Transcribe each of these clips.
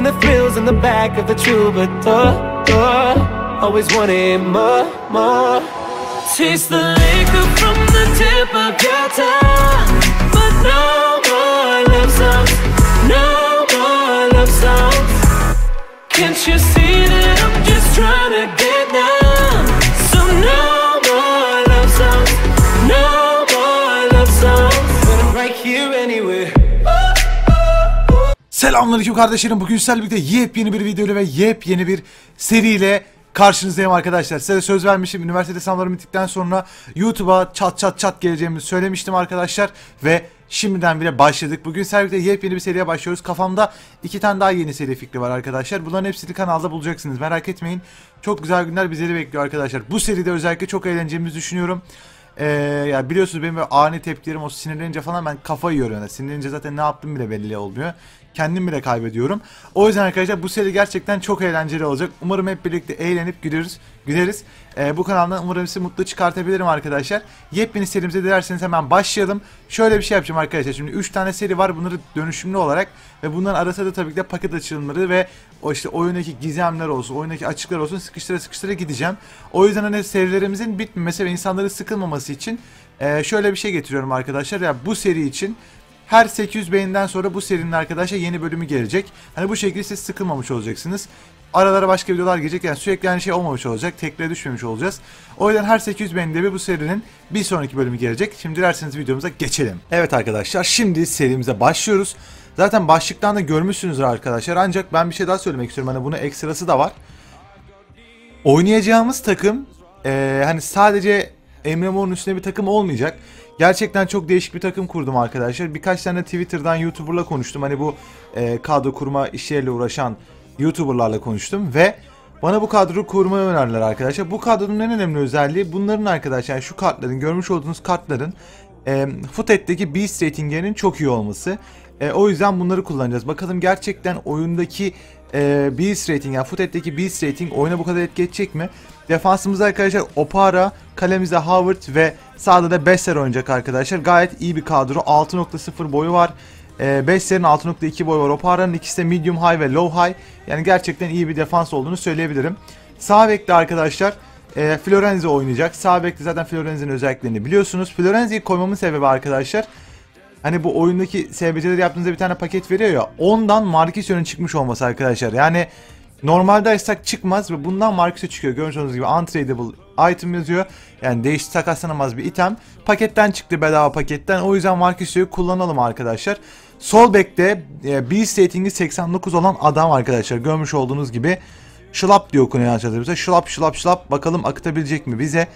and the thrills in the back of the troubadour. Always wanting more, more. Taste the liquor from the tip of your tongue. But no more love songs, no more love songs. Can't you see that I'm just trying to get numb? So no more love songs, no more love songs. But I'm right here anyway. Selamünaleyküm kardeşlerim. Bugün sizlerle birlikte yepyeni bir videoyla ve yepyeni bir seriyle karşınızdayım arkadaşlar. Size söz vermişim. Üniversitede sınavlarım bittikten sonra YouTube'a çat geleceğimi söylemiştim arkadaşlar. Ve şimdiden bile başladık. Bugün sizlerle birlikte yepyeni bir seriye başlıyoruz. Kafamda 2 tane daha yeni seri fikri var arkadaşlar. Bunların hepsini kanalda bulacaksınız. Merak etmeyin. Çok güzel günler bizleri bekliyor arkadaşlar. Bu seride özellikle çok eğleneceğimizi düşünüyorum. Ya biliyorsunuz benim böyle ani tepkilerim, o sinirlenince falan ben kafayı yiyorum. Yani sinirlenince zaten ne yaptığım bile belli olmuyor. Kendim bile kaybediyorum. O yüzden arkadaşlar bu seri gerçekten çok eğlenceli olacak. Umarım hep birlikte eğlenip güleriz. Bu kanaldan umarım sizi mutlu çıkartabilirim arkadaşlar. Yepyeni serimize dilerseniz hemen başlayalım. Şöyle bir şey yapacağım arkadaşlar. Şimdi 3 tane seri var. Bunları dönüşümlü olarak ve bunların arasında da tabii ki de paket açılımları ve o işte oyundaki gizemler olsun, oyundaki açıklar olsun sıkıştıra gideceğim. O yüzden hani serilerimizin bitmemesi ve insanların sıkılmaması için şöyle bir şey getiriyorum arkadaşlar. Ya bu seri için her 800 beğeniden sonra bu serinin arkadaşlar yeni bölümü gelecek. Hani bu şekilde siz sıkılmamış olacaksınız. Aralara başka videolar gelecek, yani sürekli aynı şey olmamış olacak. Tekrar düşmemiş olacağız. O yüzden her 800 beğenide bu serinin bir sonraki bölümü gelecek. Şimdi dilerseniz videomuza geçelim. Evet arkadaşlar, şimdi serimize başlıyoruz. Zaten başlıktan da görmüşsünüzdür arkadaşlar. Ancak ben bir şey daha söylemek istiyorum. Hani bunun ekstrası da var. Oynayacağımız takım hani sadece Emre Mor'un üstüne bir takım olmayacak. Gerçekten çok değişik bir takım kurdum arkadaşlar. Birkaç tane Twitter'dan YouTuber'la konuştum. Hani bu kadro kurma işleriyle uğraşan YouTuber'larla konuştum ve bana bu kadroyu kurmayı önerdiler arkadaşlar. Bu kadronun en önemli özelliği bunların arkadaşlar, şu kartların, görmüş olduğunuz kartların Futed'deki Beast ratinglerinin çok iyi olması. O yüzden bunları kullanacağız. Bakalım gerçekten oyundaki Beast rating, yani Futed'deki Beast rating oyuna bu kadar etki edecek mi? Defansımızda arkadaşlar Opara, kalemizde Howard ve sağda da Besser oynayacak arkadaşlar. Gayet iyi bir kadro. 6.0 boyu var. Besser'in 6.2 boyu var. Opara'nın ikisi de medium high ve low high. Yani gerçekten iyi bir defans olduğunu söyleyebilirim. Sağ bekte arkadaşlar Florenzi oynayacak. Sağ bekte zaten Florenzi'nin özelliklerini biliyorsunuz. Florenzi'yi koymamın sebebi arkadaşlar, hani bu oyundaki SBC'leri yaptığınızda bir tane paket veriyor ya, ondan Marquisio'nun çıkmış olması arkadaşlar. Yani normalde açsak çıkmaz ve bundan Marquisio çıkıyor. Gördüğünüz gibi untradable item yazıyor. Yani değiş takaslanamaz bir item. Paketten çıktı, bedava paketten. O yüzden Marquisio'yu kullanalım arkadaşlar. Sol bekte Beast ratingi 89 olan adam arkadaşlar. Görmüş olduğunuz gibi Şlap diye okunuyor yanlış hatırlamıyorsam. Şlap. Bakalım akıtabilecek mi bize?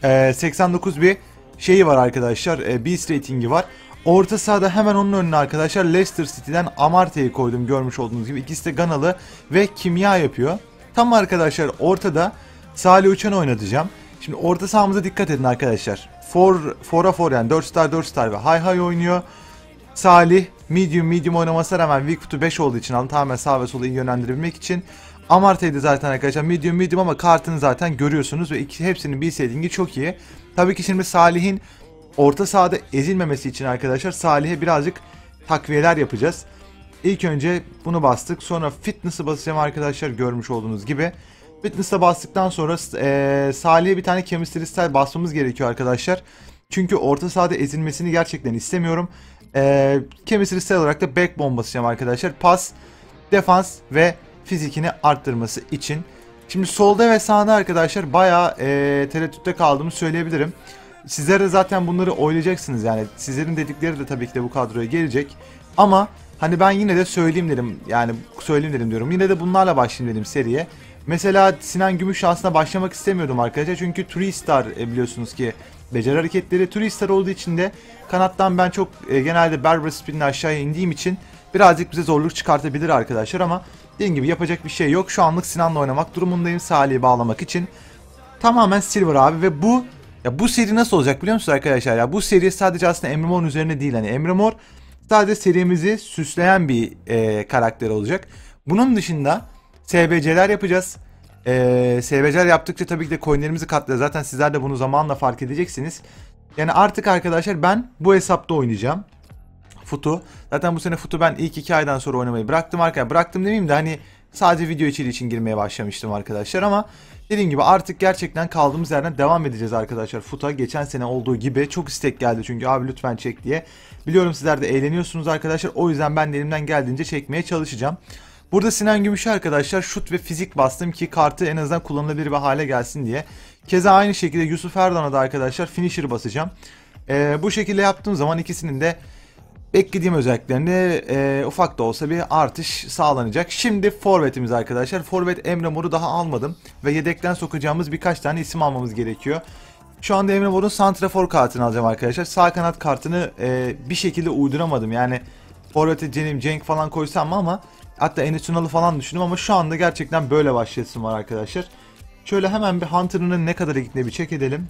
89 bir şeyi var arkadaşlar. Beast ratingi var. Orta sahada hemen onun önüne arkadaşlar Leicester City'den Amartey'i koydum, görmüş olduğunuz gibi. İkisi de Ganalı ve kimya yapıyor. Tam arkadaşlar ortada Salih Uçan'ı oynatacağım. Şimdi orta sahamıza dikkat edin arkadaşlar. 4'a 4 yani 4 star ve high oynuyor. Salih medium oynamasına rağmen weak foot'u 5 olduğu için alın, tamamen sağ ve sola iyi yönlendirebilmek için. Amartey'de zaten arkadaşlar medium ama kartını zaten görüyorsunuz ve hepsinin bir settingi çok iyi. Tabii ki şimdi Salih'in orta sahada ezilmemesi için arkadaşlar Salih'e birazcık takviyeler yapacağız. İlk önce bunu bastık. Sonra fitness'ı basacağım arkadaşlar, görmüş olduğunuz gibi. Fitness'ı bastıktan sonra Salih'e bir tane chemistry style basmamız gerekiyor arkadaşlar. Çünkü orta sahada ezilmesini gerçekten istemiyorum. Chemistry style olarak da backbone basacağım arkadaşlar. Pas, defans ve fizikini arttırması için. Şimdi solda ve sağda arkadaşlar bayağı tereddütte kaldığımı söyleyebilirim. Sizler de zaten bunları oylayacaksınız, yani sizlerin dedikleri de tabii ki de bu kadroya gelecek. Ama hani ben yine de söyleyeyim dedim diyorum. Yine de bunlarla başlayayım dedim seriye. Mesela Sinan Gümüş şansına başlamak istemiyordum arkadaşlar. Çünkü 3 star biliyorsunuz ki beceri hareketleri 3 star olduğu için de kanattan ben çok genelde Berber Speed'ini aşağıya indiğim için birazcık bize zorluk çıkartabilir arkadaşlar. Ama dediğim gibi yapacak bir şey yok. Şu anlık Sinan'la oynamak durumundayım Salih'i bağlamak için. Tamamen Silver abi ve bu seri nasıl olacak biliyor musunuz arkadaşlar? Ya bu seri sadece aslında Emre Mor'un üzerine değil. Hani Emre Mor sadece serimizi süsleyen bir karakter olacak. Bunun dışında SBC'ler yapacağız. SBC'ler yaptıkça tabii ki de coinlerimizi katlayacağız. Zaten sizler de bunu zamanla fark edeceksiniz. Yani artık arkadaşlar ben bu hesapta oynayacağım. Futu. Zaten bu sene Futu ben ilk 2 aydan sonra oynamayı bıraktım arkadaşlar. Bıraktım demeyeyim de hani sadece video içeriği için girmeye başlamıştım arkadaşlar ama dediğim gibi artık gerçekten kaldığımız yerden devam edeceğiz arkadaşlar. Futa geçen sene olduğu gibi çok istek geldi çünkü abi lütfen çek diye. Biliyorum sizler de eğleniyorsunuz arkadaşlar. O yüzden ben de elimden geldiğince çekmeye çalışacağım. Burada Sinan Gümüş'e arkadaşlar şut ve fizik bastım ki kartı en azından kullanılabilir bir hale gelsin diye. Keza aynı şekilde Yusuf Erdoğan'a da arkadaşlar finisher basacağım. Bu şekilde yaptığım zaman ikisinin de beklediğim özelliklerinde ufak da olsa bir artış sağlanacak. Şimdi forvetimiz arkadaşlar. Forvet Emre Mor'u daha almadım ve yedekten sokacağımız birkaç tane isim almamız gerekiyor. Şu anda Emre Mor'un santrafor kartını alacağım arkadaşlar. Sağ kanat kartını bir şekilde uyduramadım. Yani forvete Cenk falan koysam mı ama hatta Enes Ünal'ı falan düşündüm ama şu anda gerçekten böyle başlayasım var arkadaşlar. Şöyle hemen bir Hunter'ın ne kadar gittiğine bir check edelim.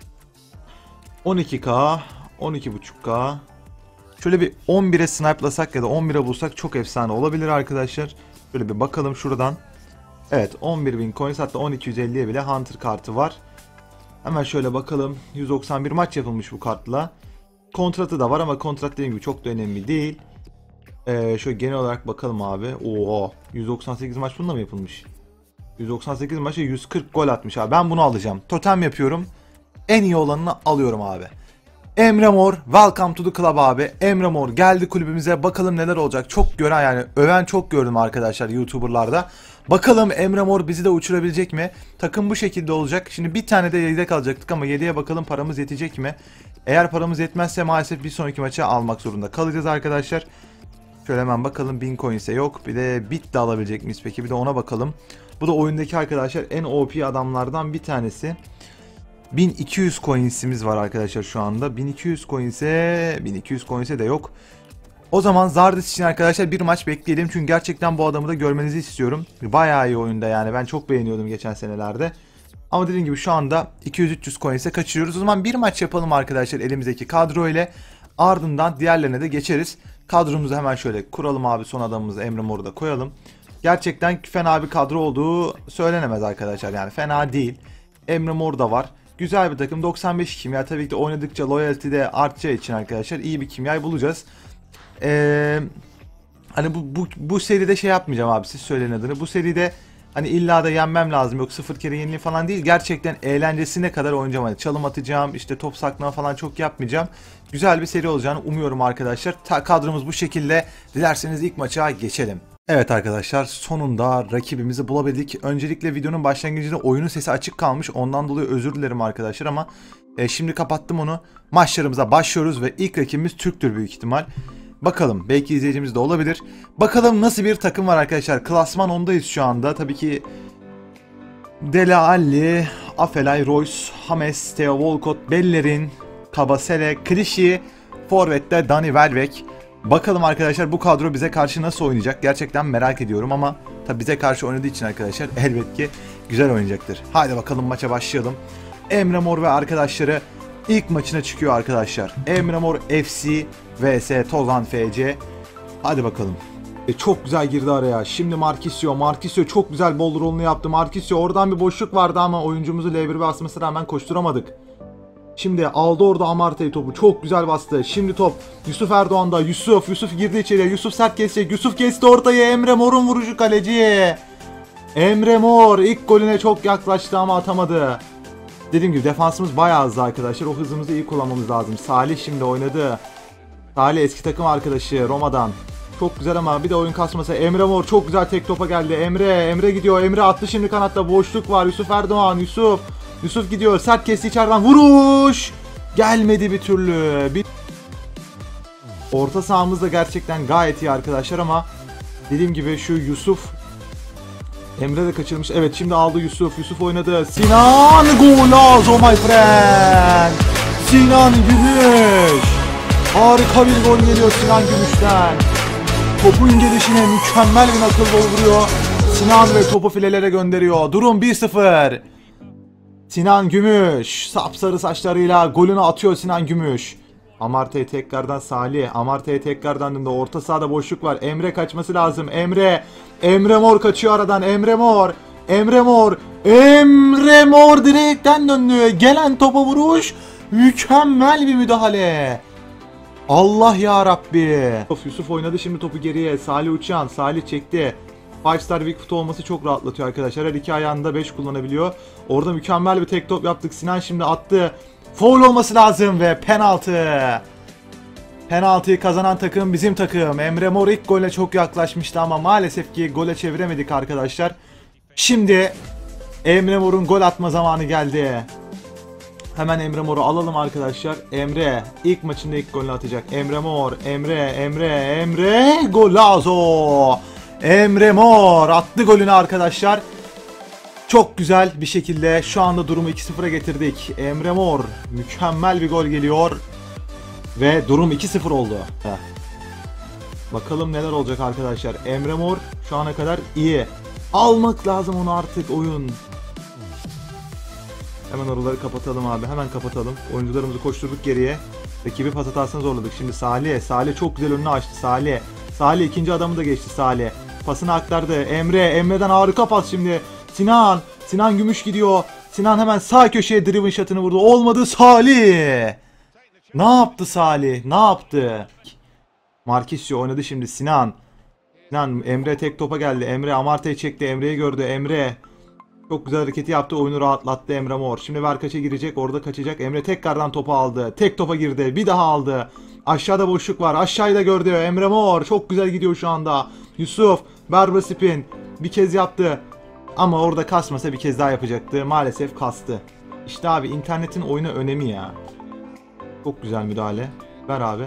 12k, 12.5k. Şöyle bir 11'e snipe'lasak ya da 11'e bulsak çok efsane olabilir arkadaşlar. Şöyle bir bakalım şuradan. Evet 11.000 coins, hatta 1250'ye bile Hunter kartı var. Hemen şöyle bakalım. 191 maç yapılmış bu kartla. Kontratı da var ama kontrat dediğim gibi çok da önemli değil. Şöyle genel olarak bakalım abi. Oo, 198 maç bununla mı yapılmış? 198 maçta 140 gol atmış abi. Ben bunu alacağım. Totem yapıyorum. En iyi olanını alıyorum abi. Emre Mor, welcome to the club abi. Emre Mor geldi kulübümüze. Bakalım neler olacak. Çok gören, yani öven çok gördüm arkadaşlar YouTuber'larda. Bakalım Emre Mor bizi de uçurabilecek mi? Takım bu şekilde olacak. Şimdi bir tane de yedek alacaktık ama yedeğe bakalım paramız yetecek mi? Eğer paramız yetmezse maalesef bir sonraki maça almak zorunda kalacağız arkadaşlar. Şöyle hemen bakalım, 1000 coins'e yok. Bir de bit de alabilecek miyiz peki? Bir de ona bakalım. Bu da oyundaki arkadaşlar en OP adamlardan bir tanesi. 1200 coins'imiz var arkadaşlar şu anda. 1200 coins'e de yok. O zaman Zardes için arkadaşlar bir maç bekleyelim. Çünkü gerçekten bu adamı da görmenizi istiyorum. Bayağı iyi oyunda yani. Ben çok beğeniyordum geçen senelerde. Ama dediğim gibi şu anda 200-300 coins'e kaçırıyoruz. O zaman bir maç yapalım arkadaşlar elimizdeki kadro ile. Ardından diğerlerine de geçeriz. Kadromuzu hemen şöyle kuralım abi. Son adamımızı Emre Mor'u da koyalım. Gerçekten fena bir kadro olduğu söylenemez arkadaşlar. Yani fena değil. Emre Mor da var. Güzel bir takım. 95 kimya. Tabii ki oynadıkça loyalty de artacağı için arkadaşlar iyi bir kimyayı bulacağız. Hani bu seride şey yapmayacağım abi, siz söyleyin adını. Bu seride hani illa da yenmem lazım, yok 0 kere yenileyim falan değil. Gerçekten eğlencesine kadar oynayacağım. Hani çalım atacağım, işte top saklama falan çok yapmayacağım. Güzel bir seri olacağını umuyorum arkadaşlar. Kadromuz bu şekilde. Dilerseniz ilk maça geçelim. Evet arkadaşlar, sonunda rakibimizi bulabildik. Öncelikle videonun başlangıcında oyunun sesi açık kalmış. Ondan dolayı özür dilerim arkadaşlar ama şimdi kapattım onu. Maçlarımıza başlıyoruz ve ilk rakibimiz Türk'tür büyük ihtimal. Bakalım, belki izleyicimiz de olabilir. Bakalım nasıl bir takım var arkadaşlar. Klasman 10'dayız şu anda. Tabii ki Dele Alli, Afelay, Royce, Hames, Theo Walcott, Bellerin, Kabasele, Klişi, Forvet'te Dani Welbeck. Bakalım arkadaşlar bu kadro bize karşı nasıl oynayacak? Gerçekten merak ediyorum ama tabii bize karşı oynadığı için arkadaşlar elbette ki güzel oynayacaktır. Haydi bakalım maça başlayalım. Emre Mor ve arkadaşları ilk maçına çıkıyor arkadaşlar. Emre Mor FC vs Tozan FC. Hadi bakalım. Çok güzel girdi araya. Şimdi Marquisio çok güzel bol rolunu yaptı. Marquisio, oradan bir boşluk vardı ama oyuncumuzu L1'e basmasına rağmen koşturamadık. Şimdi aldı orada Amartey topu. Çok güzel bastı. Şimdi top Yusuf Erdoğan'da. Yusuf girdi içeriye. Yusuf sert kesecek. Yusuf kesti ortayı. Emre Mor'un vuruşu kaleciye. Emre Mor ilk golüne çok yaklaştı ama atamadı. Dediğim gibi defansımız bayağı hızlı arkadaşlar. O hızımızı iyi kullanmamız lazım. Salih şimdi oynadı. Salih eski takım arkadaşı Roma'dan. Çok güzel ama bir de oyun kasması. Emre Mor çok güzel tek topa geldi. Emre gidiyor. Emre attı şimdi kanatta. Boşluk var. Yusuf Erdoğan. Yusuf gidiyor. Sert kesti içeriden. Vuruş! Gelmedi bir türlü. Orta sahamız da gerçekten gayet iyi arkadaşlar ama dediğim gibi şu Yusuf, Emre de kaçırmış. Evet şimdi aldı Yusuf oynadı. Sinan Golaz, oh my friend. Sinan Gümüş. Harika bir gol geliyor Sinan Gümüş'ten. Topun gelişine mükemmel bir nakıl vuruyor. Sinan ve topu filelere gönderiyor. Durum 1-0. Sinan Gümüş sapsarı saçlarıyla golünü atıyor Sinan Gümüş. Amartey tekrardan Salih. Amartey tekrardan döndü. Orta sahada boşluk var. Emre kaçması lazım. Emre Mor kaçıyor aradan. Emre Mor direkten döndü. Gelen topa vuruş. Mükemmel bir müdahale. Allah ya Rabbi. Yusuf oynadı şimdi topu geriye. Salih Uçan. Salih çekti. 5 star weak foot olması çok rahatlatıyor arkadaşlar. Her iki ayağında 5 kullanabiliyor. Orada mükemmel bir tek top yaptık. Sinan şimdi attı. Foul olması lazım ve penaltı. Penaltıyı kazanan takım bizim takım. Emre Mor ilk gole çok yaklaşmıştı ama maalesef ki gole çeviremedik arkadaşlar. Şimdi Emre Mor'un gol atma zamanı geldi. Hemen Emre Mor'u alalım arkadaşlar. Emre ilk maçında ilk golünü atacak. Emre Mor, Emre, golazo. Emre Mor attı golünü arkadaşlar. Çok güzel bir şekilde şu anda durumu 2-0'a getirdik. Emre Mor mükemmel bir gol geliyor. Ve durum 2-0 oldu. Bakalım neler olacak arkadaşlar. Emre Mor şu ana kadar iyi. Almak lazım onu artık oyun. Hemen oraları kapatalım abi. Hemen kapatalım. Oyuncularımızı koşturduk geriye. Rakibi pas hatasını zorladık. Şimdi Salih. Salih çok güzel önünü açtı. Salih ikinci adamı da geçti Salih. Pasını aktardı. Emre'den harika pas şimdi. Sinan Gümüş gidiyor. Sinan hemen sağ köşeye driven shot'ını vurdu. Olmadı Salih. Ne yaptı Salih? Ne yaptı? Marquisio oynadı şimdi. Sinan Emre tek topa geldi. Emre Amartey'i çekti. Emre'yi gördü. Emre çok güzel hareketi yaptı. Oyunu rahatlattı Emre Mor. Şimdi Verkaç'a girecek. Orada kaçacak. Emre tekrardan topu aldı. Tek topa girdi. Bir daha aldı. Aşağıda boşluk var. Aşağıyı da gördü. Emre Mor çok güzel gidiyor şu anda. Yusuf Berber spin bir kez yaptı. Ama orada kasmasa bir kez daha yapacaktı. Maalesef kastı. İşte abi internetin oyuna önemi ya. Çok güzel müdahale. Ver abi.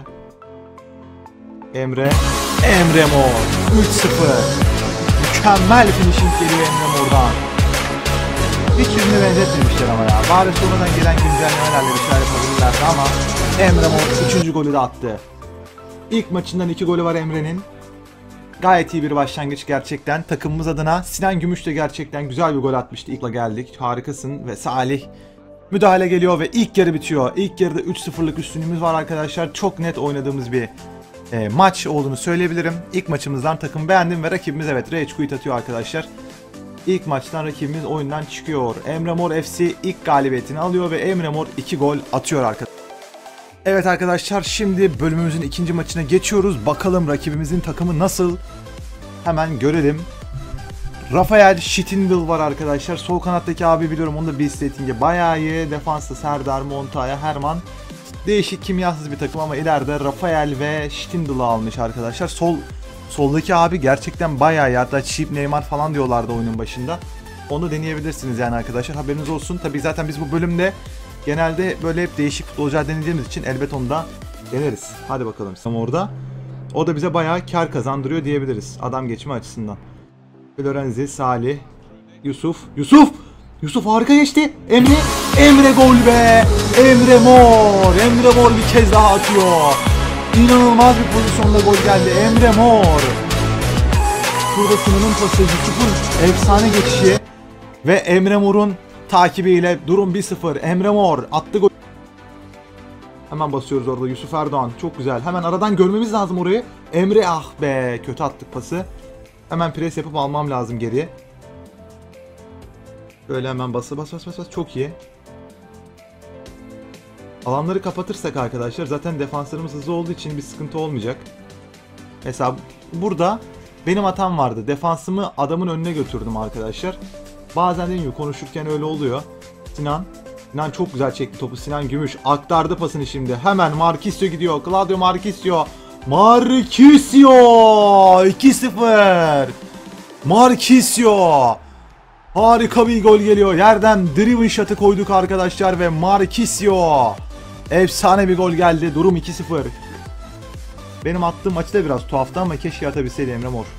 Emre Mor 3-0. Mükemmel finishing geliyor Emre Mor'dan. Hiç yüzünü benzetmemişler ama ya. Bari sonradan gelen güncellemelerle bir şeyler yapabilirlerdi ama Emre Mor 3. golü de attı. İlk maçından 2 golü var Emre'nin. Gayet iyi bir başlangıç gerçekten. Takımımız adına Sinan Gümüş de gerçekten güzel bir gol atmıştı. İlk'la geldik. Harikasın ve Salih müdahale geliyor ve ilk yarı bitiyor. İlk yarıda 3-0'lık üstünlüğümüz var arkadaşlar. Çok net oynadığımız bir maç olduğunu söyleyebilirim. İlk maçımızdan takım beğendim ve rakibimiz evet rage quit atıyor arkadaşlar. İlk maçtan rakibimiz oyundan çıkıyor. Emre Mor FC ilk galibiyetini alıyor ve Emre Mor 2 gol atıyor arkadaşlar. Evet arkadaşlar şimdi bölümümüzün ikinci maçına geçiyoruz. Bakalım rakibimizin takımı nasıl? Hemen görelim. Rafael Schittinwil var arkadaşlar. Sol kanattaki abi biliyorum onu da bir settingi bayağı iyi. Defansta Serdar, Montaya, Herman. Değişik kimyasız bir takım ama ileride Rafael ve Schittinwil'i almış arkadaşlar. Soldaki abi gerçekten bayağı iyi. Hatta Cheap Neymar falan diyorlardı oyunun başında. Onu deneyebilirsiniz yani arkadaşlar. Haberiniz olsun. Tabii zaten biz bu bölümde genelde böyle hep değişik futbolcular deneyeceğimiz için elbet onu da deneriz. Hadi bakalım. Ama orada o da bize bayağı kar kazandırıyor diyebiliriz. Adam geçme açısından. Florenzi, Salih, Yusuf harika geçti. Emre gol be. Emre Mor bir kez daha atıyor. İnanılmaz bir pozisyonda gol geldi. Emre Mor. Şurada Sinan'ın pası, Yusuf'un efsane geçişi ve Emre Mor'un takibiyle durum 1-0. Emre Mor attı gol. Hemen basıyoruz orada Yusuf Erdoğan. Çok güzel. Hemen aradan görmemiz lazım orayı. Emre ah be kötü attık pası. Hemen pres yapıp almam lazım geriye. Böyle hemen bas. Çok iyi. Alanları kapatırsak arkadaşlar zaten defanslarımız hızlı olduğu için bir sıkıntı olmayacak. Mesela burada benim hatam vardı. Defansımı adamın önüne götürdüm arkadaşlar. Bazen dediğim gibi konuşurken öyle oluyor. Sinan çok güzel çekti topu. Sinan Gümüş aktardı pasını şimdi. Hemen Marquisio gidiyor. Claudio Marquisio 2-0. Marquisio. Harika bir gol geliyor. Yerden driven shot'ı koyduk arkadaşlar ve Marquisio. Efsane bir gol geldi. Durum 2-0. Benim attığım maçı da biraz tuhaftı ama keşke atabilseydi Emre Mor.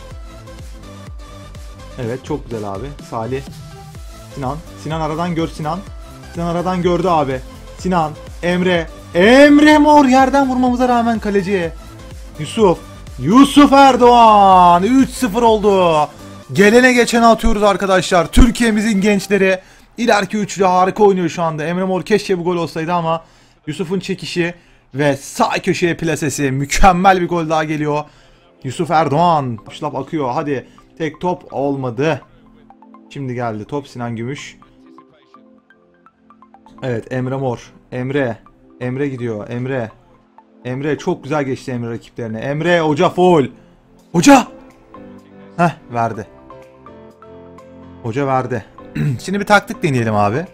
Evet çok güzel abi. Salih. Sinan aradan gör Sinan. Sinan aradan gördü abi. Sinan. Emre Mor yerden vurmamıza rağmen kaleciye. Yusuf Erdoğan 3-0 oldu. Gelene geçene atıyoruz arkadaşlar. Türkiye'mizin gençleri ileriki üçlü harika oynuyor şu anda. Emre Mor keşke bu gol olsaydı ama Yusuf'un çekişi ve sağ köşeye plasesi mükemmel bir gol daha geliyor. Yusuf Erdoğan şlap akıyor. Hadi tek top olmadı. Şimdi geldi top Sinan Gümüş. Evet Emre Mor. Emre gidiyor. Emre çok güzel geçti Emre rakiplerine. Emre hoca foul. Hoca. Heh verdi. Hoca verdi. Şimdi bir taktik deneyelim abi.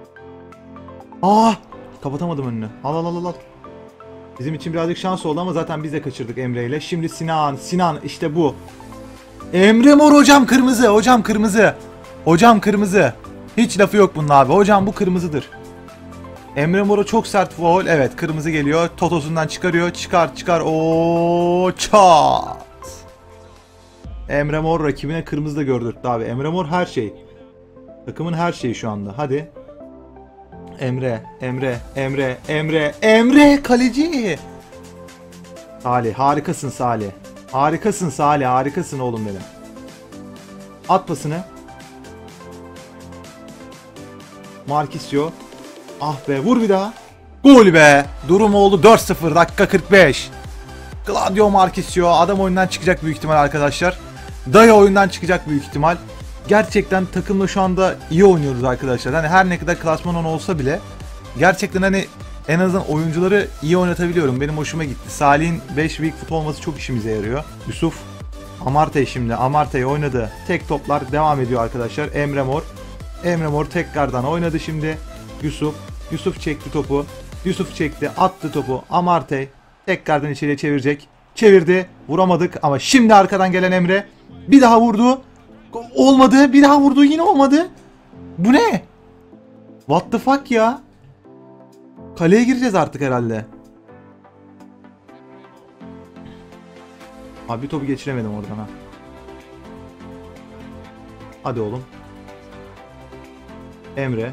Kapatamadım önünü. Al. Bizim için birazcık şans oldu ama zaten biz de kaçırdık Emre ile. Şimdi Sinan işte bu. Emre Mor hocam kırmızı. Hocam kırmızı. Hiç lafı yok bunun abi. Hocam bu kırmızıdır. Emre Mor'a çok sert foul. Evet kırmızı geliyor. Totosundan çıkarıyor. Çıkar. Oo çat. Emre Mor rakibine kırmızı da gördürttü abi. Emre Mor her şey. Takımın her şeyi şu anda. Hadi. Emre kaleci. Salih harikasın Salih. Harikasın oğlum benim. At pasını. Marquisio. Ah be vur bir daha. Gol be. Durum oldu 4-0 dakika 45. Claudio Marquisio adam oyundan çıkacak büyük ihtimal arkadaşlar. Daya oyundan çıkacak büyük ihtimal. Gerçekten takımla şu anda iyi oynuyoruz arkadaşlar. Hani her ne kadar klasman 10 olsa bile gerçekten hani en azından oyuncuları iyi oynatabiliyorum. Benim hoşuma gitti. Salih'in 5 weak foot olması çok işimize yarıyor. Yusuf Amartey şimdi. Amartey oynadı. Tek toplar devam ediyor arkadaşlar. Emre Mor tekrardan oynadı şimdi. Yusuf çekti topu. Yusuf çekti. Attı topu. Amartey tekrardan içeriye çevirecek. Çevirdi. Vuramadık ama şimdi arkadan gelen Emre bir daha vurdu. Olmadı. Bir daha vurdu. Yine olmadı. Bu ne? What the fuck ya? Kaleye gireceğiz artık herhalde. Abi bir topu geçiremedim oradan ha. Hadi oğlum. Emre.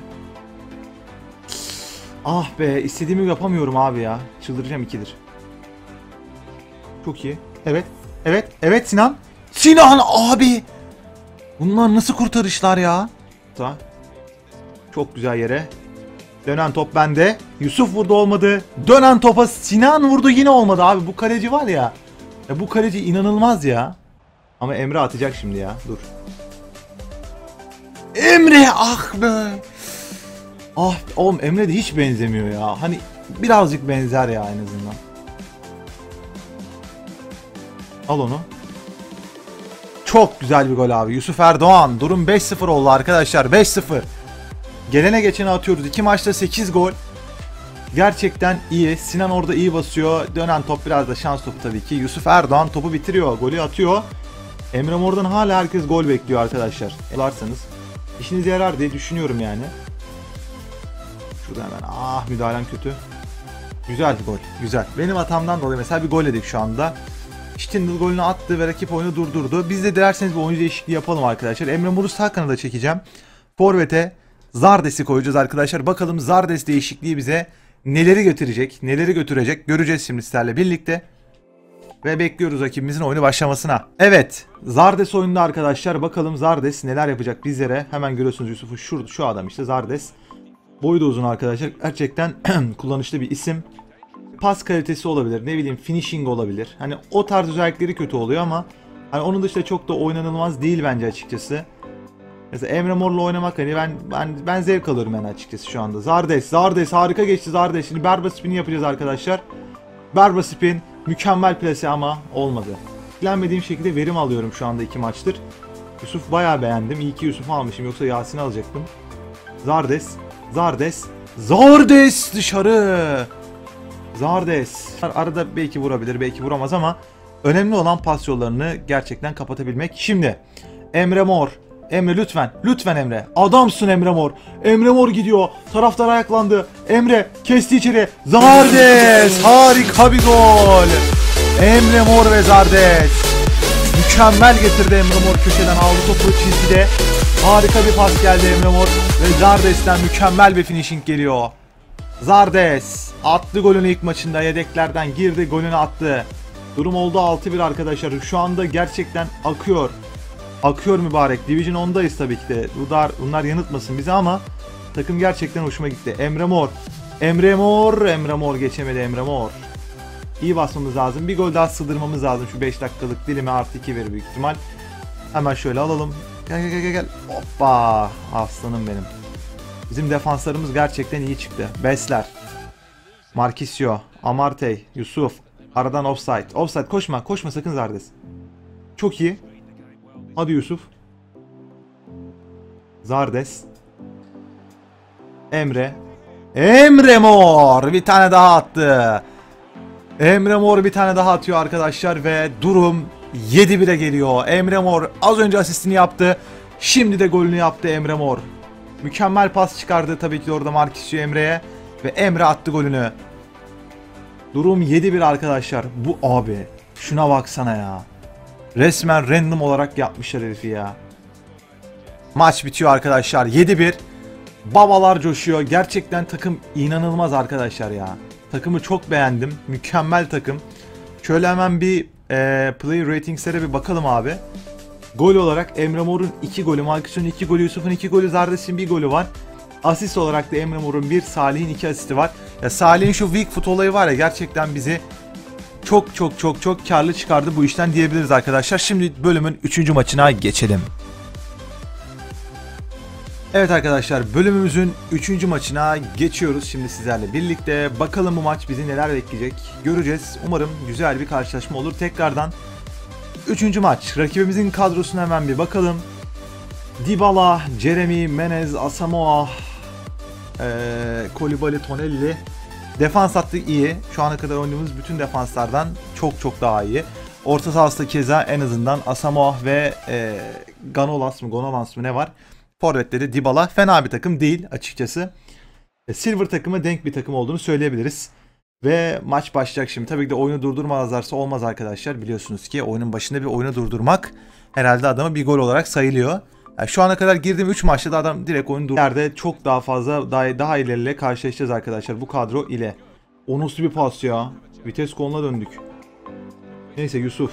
Ah be istediğimi yapamıyorum abi ya. Çıldıracağım ikidir. Çok iyi. Evet Sinan. Sinan abi. Bunlar nasıl kurtarışlar ya? Çok güzel yere. Dönen top bende. Yusuf vurdu olmadı. Dönen topa Sinan vurdu yine olmadı abi. Bu kaleci var ya. Bu kaleci inanılmaz ya. Ama Emre atacak şimdi ya. Dur. Emre ah be. Ah oğlum Emre de hiç benzemiyor ya. Hani birazcık benzer ya en azından. Al onu. Çok güzel bir gol abi. Yusuf Erdoğan. Durum 5-0 oldu arkadaşlar. 5-0. Gelene geçene atıyoruz. 2 maçta 8 gol. Gerçekten iyi. Sinan orada iyi basıyor. Dönen top biraz da şans topu tabii ki. Yusuf Erdoğan topu bitiriyor. Golü atıyor. Emre Mor'dan hala herkes gol bekliyor arkadaşlar. Yaparsanız işinize yarar diye düşünüyorum yani. Şurada hemen müdahalem kötü. Güzel bir gol. Güzel. Benim hatamdan dolayı mesela bir gol yedik şu anda. Stindl golünü attı ve rakip oyunu durdurdu. Biz de dilerseniz bir oyuncu değişikliği yapalım arkadaşlar. Emre Mor'u sağ kanada çekeceğim. Forvet'e Zardes'i koyacağız arkadaşlar. Bakalım Zardes değişikliği bize neleri götürecek göreceğiz şimdi sizlerle birlikte. Ve bekliyoruz rakibimizin oyunu başlamasına. Evet Zardes oyunda arkadaşlar. Bakalım Zardes neler yapacak bizlere. Hemen görüyorsunuz Yusuf'u şu adam işte Zardes. Boyu da uzun arkadaşlar. Gerçekten kullanışlı bir isim. Pas kalitesi olabilir. Ne bileyim finishing olabilir. Hani o tarz özellikleri kötü oluyor ama hani onun dışında çok da oynanılmaz değil bence açıkçası. Mesela Emre Mor'la oynamak hani ben zevk alıyorum yani açıkçası şu anda. Zardes harika geçti Zardes. Şimdi Berba spin'i yapacağız arkadaşlar. Berba spin mükemmel plase ama olmadı. Beklenmediğim şekilde verim alıyorum şu anda 2 maçtır. Yusuf bayağı beğendim. İyi ki Yusuf'u almışım yoksa Yasin'i alacaktım. Zardes dışarı. Zardes arada belki vurabilir belki vuramaz ama önemli olan pas yollarını gerçekten kapatabilmek. Şimdi Emre Mor. Emre lütfen Emre. Adamsın Emre Mor. Emre Mor gidiyor. Taraftar ayaklandı. Emre kesti içeri. Zardes harika bir gol. Emre Mor ve Zardes. Mükemmel getirdi Emre Mor köşeden aldı topu çizgide. Harika bir pas geldi Emre Mor ve Zardes'ten mükemmel bir finishing geliyor. Zardes attı golünü ilk maçında yedeklerden girdi golünü attı. Durum oldu 6-1 arkadaşlar. Şu anda gerçekten akıyor. Akıyor mübarek. Division 10'dayız tabii ki de. Bunlar yanıltmasın bizi ama takım gerçekten hoşuma gitti. Emre Mor geçemedi Emre Mor. İyi basmamız lazım. Bir gol daha sığdırmamız lazım. Şu 5 dakikalık dilime artı 2 verir büyük ihtimal. Hemen şöyle alalım. Gel. Hoppa. Aslanım benim. Bizim defanslarımız gerçekten iyi çıktı. Besler. Marquisio. Amartey, Yusuf. Aradan offside. Offside, koşma. Koşma sakın Zardes. Çok iyi. Hadi Yusuf. Zardes. Emre. Emre Mor bir tane daha attı. Emre Mor bir tane daha atıyor arkadaşlar ve durum 7-1'e geliyor. Emre Mor az önce asistini yaptı. Şimdi de golünü yaptı Emre Mor. Mükemmel pas çıkardı tabii ki orada Marquinhos Emre'ye ve Emre attı golünü. Durum 7-1 arkadaşlar. Bu abi şuna baksana ya. Resmen random olarak yapmışlar herifi ya. Maç bitiyor arkadaşlar. 7-1. Babalar coşuyor. Gerçekten takım inanılmaz arkadaşlar ya. Takımı çok beğendim. Mükemmel takım. Şöyle hemen bir play ratingslere bir bakalım abi. Gol olarak Emre Mor'un 2 golü, Marquinhos'un 2 golü, Yusuf'un 2 golü, Zardes'in 1 golü var. Asist olarak da Emre Mor'un 1, Salih'in 2 asisti var. Ya Salih'in şu weak foot olayı var ya, gerçekten bizi çok karlı çıkardı bu işten diyebiliriz arkadaşlar. Şimdi bölümün 3. maçına geçelim. Evet arkadaşlar, bölümümüzün 3. maçına geçiyoruz şimdi sizlerle birlikte. Bakalım bu maç bizi neler bekleyecek göreceğiz. Umarım güzel bir karşılaşma olur. Tekrardan 3. maç. Rakibimizin kadrosuna hemen bir bakalım. Dybala, Jeremy, Menez, Asamoah, Koulibaly, Tonelli. Defans hattı iyi. Şu ana kadar oynadığımız bütün defanslardan çok daha iyi. Orta sahası keza en azından Asamoah ve Gonalons mu ne var? Forvet'te de Dybala. Fena bir takım değil açıkçası. Silver takımı denk bir takım olduğunu söyleyebiliriz. Ve maç başlayacak şimdi. Tabii ki de oyunu durdurmazlarsa olmaz arkadaşlar. Biliyorsunuz ki oyunun başında bir oyunu durdurmak herhalde adama bir gol olarak sayılıyor. Yani şu ana kadar girdiğim 3 maçta da adam direkt oyunu durdurdu. Yerde çok daha fazla daha ileriyle karşılaşacağız arkadaşlar bu kadro ile. O nasıl bir pas ya. Vites goluna döndük. Neyse Yusuf.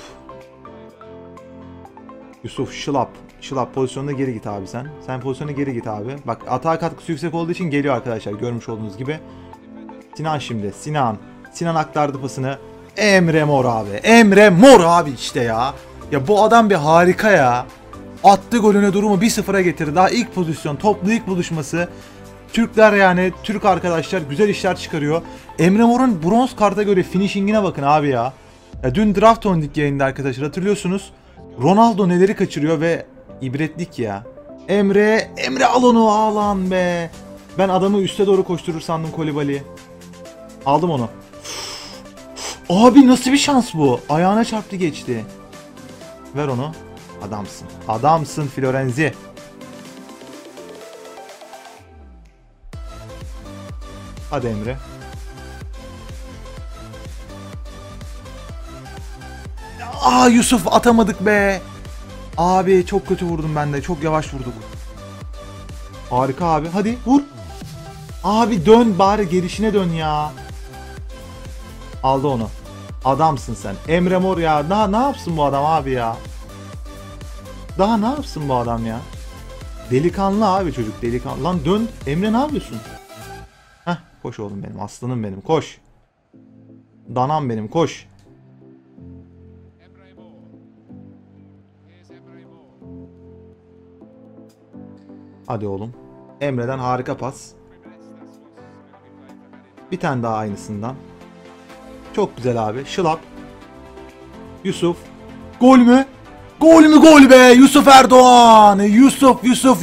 Şılap pozisyonuna geri git abi sen. Sen pozisyona geri git abi. Bak atağa katkısı yüksek olduğu için geliyor arkadaşlar. Görmüş olduğunuz gibi. Sinan şimdi. Sinan aktardı pasını. Emre Mor abi. Emre Mor abi işte ya. Ya bu adam bir harika ya. Attı golüne, durumu 1-0'a getirdi. Daha ilk pozisyon. Toplu ilk buluşması. Türkler yani. Türk arkadaşlar güzel işler çıkarıyor. Emre Mor'un bronz karta göre finishingine bakın abi ya. Ya dün draft oynadık yayında arkadaşlar. Hatırlıyorsunuz. Ronaldo neleri kaçırıyor ve ibretlik ya. Emre al onu, ağlan be. Ben adamı üste doğru koşturur sandım Koulibaly. Aldım onu. Abi nasıl bir şans bu? Ayağına çarptı geçti. Ver onu. Adamsın. Adamsın Florenzi. Hadi Emre. Yusuf atamadık be. Abi çok kötü vurdum ben de. Çok yavaş vurduk. Harika abi. Hadi vur. Abi dön bari, gelişine dön ya. Aldı onu. Adamsın sen. Emre Mor ya. Daha ne yapsın bu adam abi ya? Daha ne yapsın bu adam ya? Delikanlı abi çocuk, delikanlı. Lan dön. Emre ne yapıyorsun? Heh, koş oğlum benim. Aslanım benim. Koş. Danam benim. Koş. Hadi oğlum. Emre'den harika pas. Bir tane daha aynısından. Çok güzel abi. Şılap. Yusuf. Gol mü? Gol mü gol be? Yusuf Erdoğan. Yusuf.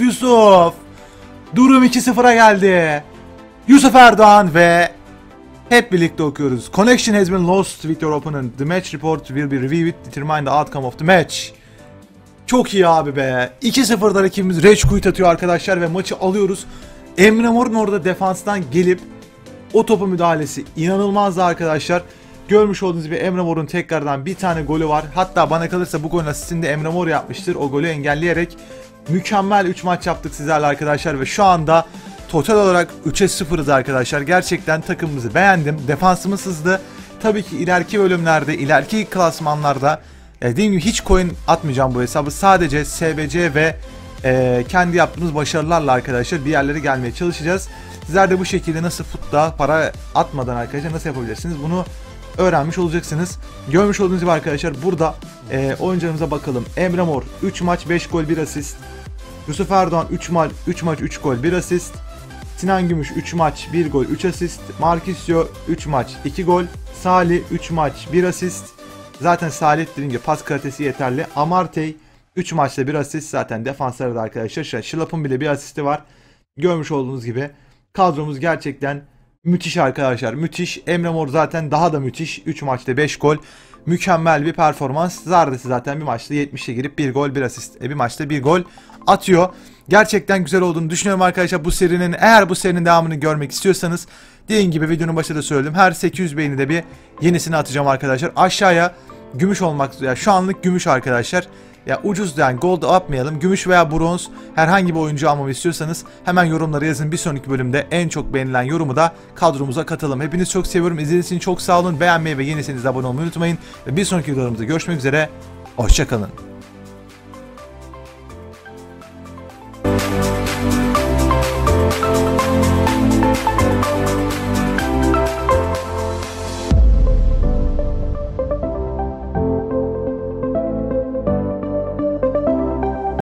Durum 2-0'a geldi. Yusuf Erdoğan ve hep birlikte okuyoruz. Connection has been lost with your opponent. The match report will be reviewed to determine the outcome of the match. Çok iyi abi be. 2-0'da rakibimiz Rage Quit atıyor arkadaşlar ve maçı alıyoruz. Emre Mor'un orada defanstan gelip o topu müdahalesi inanılmazdı arkadaşlar. Görmüş olduğunuz gibi Emre Mor'un tekrardan bir tane golü var. Hatta bana kalırsa bu golün asistini de Emre Mor yapmıştır. O golü engelleyerek mükemmel 3 maç yaptık sizlerle arkadaşlar ve şu anda total olarak 3'e 0'ız arkadaşlar. Gerçekten takımımızı beğendim. Defansımız hızlı. Tabii ki ileriki bölümlerde, ileriki klasmanlarda dediğim gibi hiç coin atmayacağım bu hesabı. Sadece SBC ve kendi yaptığımız başarılarla arkadaşlar bir yerlere gelmeye çalışacağız. Sizler de bu şekilde nasıl futta para atmadan arkadaşlar nasıl yapabilirsiniz bunu öğrenmiş olacaksınız. Görmüş olduğunuz gibi arkadaşlar burada oyuncularımıza bakalım. Emre Mor 3 maç 5 gol 1 asist. Yusuf Erdoğan 3 maç 3 gol 1 asist. Sinan Gümüş 3 maç 1 gol 3 asist. Marquisio 3 maç 2 gol. Salih 3 maç 1 asist. Zaten Salih dediğim gibi pas kalitesi yeterli. Amartey 3 maçta 1 asist. Zaten defansları da arkadaşlar. Şılap'ın bile bir asisti var. Görmüş olduğunuz gibi kadromuz gerçekten müthiş arkadaşlar. Müthiş. Emre Mor zaten daha da müthiş. 3 maçta 5 gol. Mükemmel bir performans. Zardesi zaten bir maçta 70'e girip 1 gol 1 asist. Bir maçta 1 gol atıyor. Gerçekten güzel olduğunu düşünüyorum arkadaşlar bu serinin. Eğer bu serinin devamını görmek istiyorsanız dediğim gibi videonun başında da söyledim. Her 800 beğeni de bir yenisini atacağım arkadaşlar. Aşağıya gümüş olmak ya şu anlık gümüş arkadaşlar. Ya ucuz yani gold atmayalım. Gümüş veya bronz herhangi bir oyuncu almamı istiyorsanız hemen yorumlara yazın. Bir sonraki bölümde en çok beğenilen yorumu da kadromuza katalım. Hepinizi çok seviyorum. İzlediğiniz için çok sağ olun. Beğenmeyi ve yenisiniz abone olmayı unutmayın. Ve bir sonraki videolarımızda görüşmek üzere. Hoşça kalın.